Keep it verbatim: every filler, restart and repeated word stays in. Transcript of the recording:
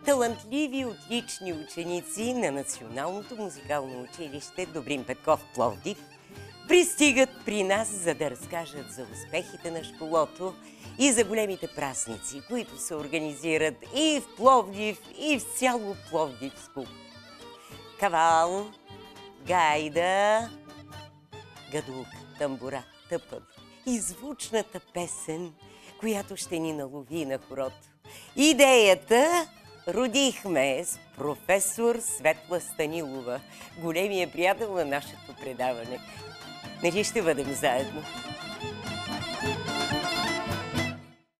талантливи, отлични ученици на Националното музикално училище Добрин Петков – Пловдив пристигат при нас, за да разкажат за успехите на школото и за големите празници, които се организират и в Пловдив, и в цяло Пловдивско. Кавал, гайда, гадулка, тамбура, тъпъв и звучната песен, която ще ни налови на хорото. Идеята родихме с професор Светла Станилова, големия приятел на нашето предаване. Нали ще бъдем заедно?